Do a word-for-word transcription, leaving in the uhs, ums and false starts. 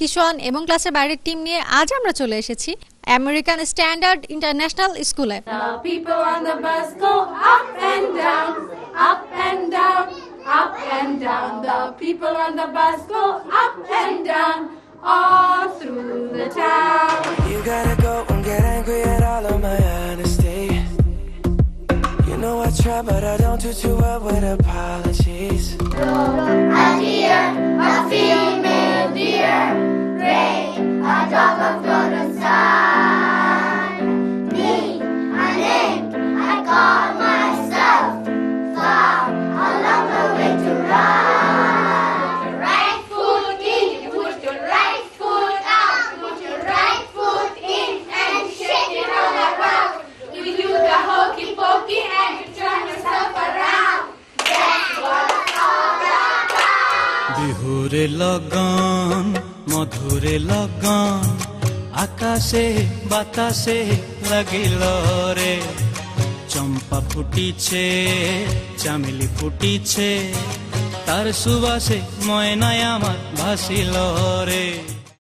Tuition এবং ক্লাসের বাইরের টিম নিয়ে আজ আমরা চলে এসেছি আমেরিকান স্ট্যান্ডার্ড ইন্টারন্যাশনাল স্কুলে। The people on the bus go up and down, up and down, up and down. The people on the bus go up and down, all through the town. You gotta go and get angry at all of my honesty. You know I try, but I don't do too well with apologies. A deer, a female deer, rain, a drop of blood inside. Me, my name, I call myself far along the way to run. Your right foot in, you put your right foot out, put your right foot in and shake it all around. You do the hokey pokey and you turn yourself around. That's what it's all about. বিহুরে লগন মধুরে লগন আকাশে বাতাসে লাগিল রে চম্পা ফুটিছে চামেলি ফুটিছে তার সুবাসে ময়নায় আমার ভাসিল রে।